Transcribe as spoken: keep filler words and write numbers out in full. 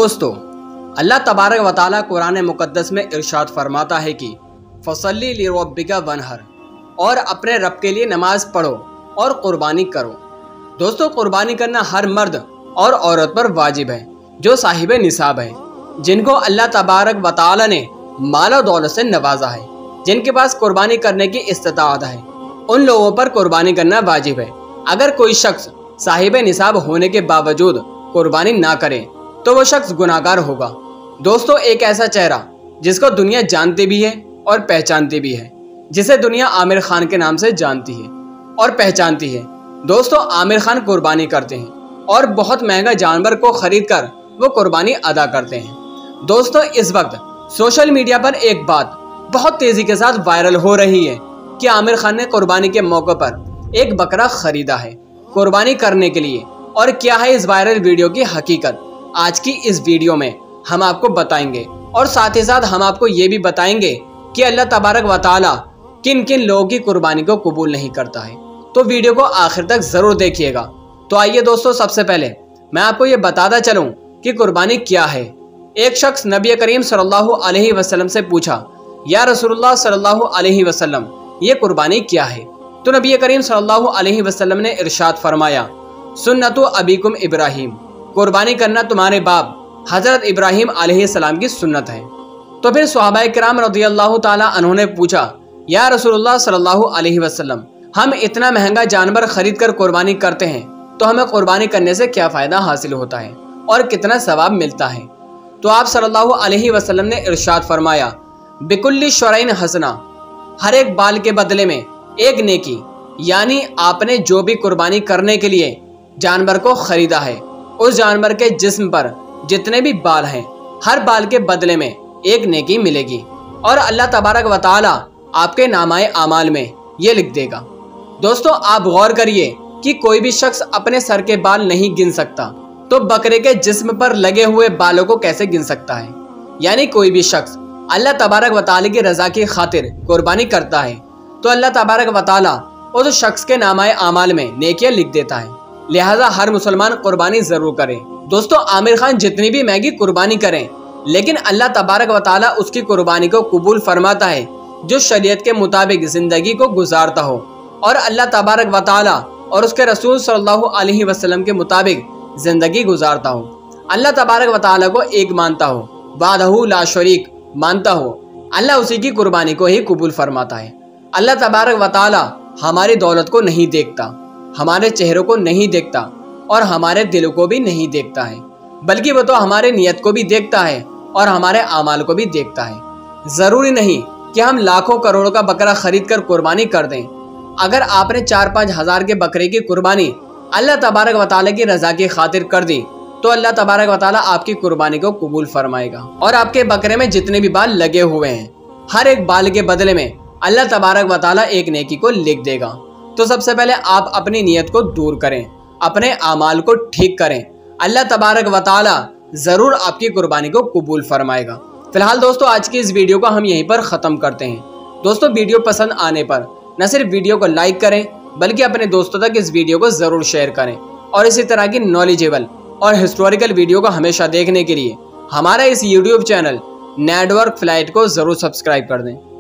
दोस्तों, अल्लाह तबारक व तआला कुरान मुक़द्दस में इरशाद फरमाता है कि फसल्ली लिरब्बिका वनहर, और अपने रब के लिए नमाज पढ़ो और कुर्बानी करो। दोस्तों, कुर्बानी करना हर मर्द और औरत पर वाजिब है जो साहिब निसाब है, जिनको अल्लाह तबारक व तआला ने माल दौलत से नवाजा है, जिनके पास कुर्बानी करने की इस्तिताअत है, उन लोगों पर कुर्बानी करना वाजिब है। अगर कोई शख्स साहिब निसाब होने के बावजूद कुर्बानी ना करे तो वो शख्स गुनाहगार होगा। दोस्तों, एक ऐसा चेहरा जिसको दुनिया जानती भी है और पहचानती भी है, जिसे दुनिया आमिर खान के नाम से जानती है और पहचानती है। दोस्तों, आमिर खान कुर्बानी करते हैं और बहुत महंगा जानवर को खरीद कर वो कुर्बानी अदा करते हैं। दोस्तों, इस वक्त सोशल मीडिया पर एक बात बहुत तेजी के साथ वायरल हो रही है कि आमिर खान ने कुर्बानी के मौके पर एक बकरा खरीदा है कुर्बानी करने के लिए। और क्या है इस वायरल वीडियो की हकीकत, आज की इस वीडियो में हम आपको बताएंगे, और साथ ही साथ हम आपको ये भी बताएंगे कि अल्लाह तबारक व तआला किन किन लोगों की कुर्बानी को कबूल नहीं करता है। तो वीडियो को आखिर तक जरूर देखिएगा। तो आइए दोस्तों, सबसे पहले मैं आपको ये बताता चलूं कि कुर्बानी क्या है। एक शख्स नबी करीम सल्लल्लाहु अलैहि वसल्लम से पूछा, या रसूलुल्लाह सल्लल्लाहु अलैहि वसल्लम, ये कुर्बानी क्या है? तो नबी करीम सल्लल्लाहु अलैहि वसल्लम ने इरशाद फरमाया, सुन्नतु अबीकुम इब्राहिम, कुर्बानी करना तुम्हारे बाप हजरत इब्राहिम अलैहिस्सलाम की सुन्नत है। तो फिर सहाबाए किराम रज़ियल्लाहु ताला अन्हुम ने पूछा, या रसूलुल्लाह सल्लल्लाहु अलैहि वसल्लम, हम इतना महंगा जानवर खरीद कर कुर्बानी करते हैं तो हमें कुर्बानी करने से क्या फ़ायदा हासिल होता है और कितना सवाब मिलता है? तो आप सल्लल्लाहु अलैहि वसल्लम ने इरशाद फरमाया, बिकुल्ली शुरैन हसना, हर एक बाल के बदले में एक नेकी। यानी आपने जो भी कुर्बानी करने के लिए जानवर को खरीदा है, उस जानवर के जिस्म पर जितने भी बाल हैं, हर बाल के बदले में एक नेकी मिलेगी, और अल्लाह तबारक व तआला आपके नामाए आमाल में ये लिख देगा। दोस्तों, आप गौर करिए कि कोई भी शख्स अपने सर के बाल नहीं गिन सकता, तो बकरे के जिस्म पर लगे हुए बालों को कैसे गिन सकता है? यानी कोई भी शख्स अल्लाह तबारक व तआला की रजा की खातिर कुर्बानी करता है तो अल्लाह तबारक व तआला उस शख्स के नामाए आमाल में नेकियां लिख देता है। लिहाजा हर मुसलमान कुर्बानी जरूर करे। दोस्तों, आमिर खान जितनी भी महंगी कुर्बानी करें, लेकिन अल्लाह तबारक व तआला उसकी कुर्बानी को कबूल फरमाता है जो शरीयत के मुताबिक जिंदगी को गुजारता हो और अल्लाह तबारक व तआला और उसके रसूल सल्लल्लाहु अलैहि वसल्लम के मुताबिक जिंदगी गुजारता हो, अल्लाह तबारक व तआला को एक मानता हो, वाहदहू ला शरीक मानता हो, अल्लाह उसी की कुर्बानी को ही कबूल फरमाता है। अल्लाह तबारक व तआला हमारी दौलत को नहीं देखता, हमारे चेहरों को नहीं देखता और हमारे दिलों को भी नहीं देखता है, बल्कि वो तो हमारे नियत को भी देखता है और हमारे आमाल को भी देखता है। ज़रूरी नहीं कि हम लाखों करोड़ों का बकरा खरीद कर कुर्बानी कर दें। अगर आपने चार पाँच हज़ार के बकरे की कुर्बानी अल्लाह तबारक व तआला की रज़ा की खातिर कर दी तो अल्लाह तबारक व तआला आपकी कुर्बानी को कबूल फरमाएगा, और आपके बकरे में जितने भी बाल लगे हुए हैं, हर एक बाल के बदले में अल्लाह तबारक व तआला एक नेकी को लिख देगा। तो सबसे पहले आप अपनी नीयत को दूर करें, अपने आमाल को ठीक करें, अल्लाह तबारक व तआला ज़रूर आपकी कुर्बानी को कबूल फरमाएगा। फिलहाल दोस्तों, आज की इस वीडियो को हम यहीं पर ख़त्म करते हैं। दोस्तों, वीडियो पसंद आने पर न सिर्फ वीडियो को लाइक करें, बल्कि अपने दोस्तों तक इस वीडियो को ज़रूर शेयर करें, और इसी तरह की नॉलेजेबल और हिस्टोरिकल वीडियो को हमेशा देखने के लिए हमारा इस यूट्यूब चैनल नेटवर्क फ्लाइट को ज़रूर सब्सक्राइब कर दें।